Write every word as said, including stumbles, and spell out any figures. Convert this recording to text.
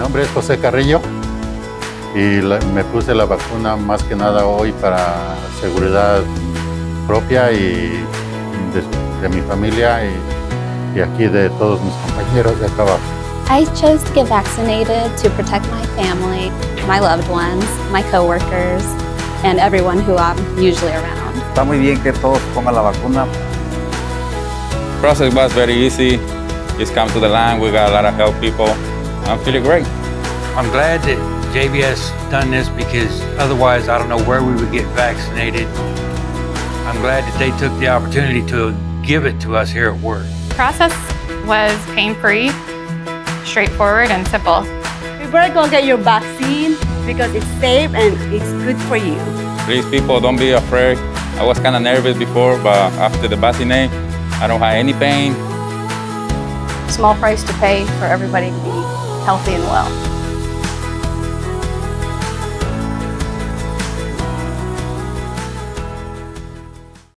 nombre es José Carrillo y la, me puse la vacuna más que nada hoy para seguridad propia y de, de mi familia y, y aquí de todos mis compañeros de trabajo. I chose to get vaccinated to protect my family, my loved ones, my coworkers, and everyone who I'm usually around. Está muy bien que todos pongan la vacuna. The process was very easy. Just come to the line, we got a lot of help people. I'm feeling great. I'm glad that J B S done this because otherwise I don't know where we would get vaccinated. I'm glad that they took the opportunity to give it to us here at work. The process was pain-free, straightforward, and simple. You better go get your vaccine because it's safe and it's good for you. Please, people, don't be afraid. I was kind of nervous before, but after the vaccinate, I don't have any pain. Small price to pay for everybody to be healthy and well.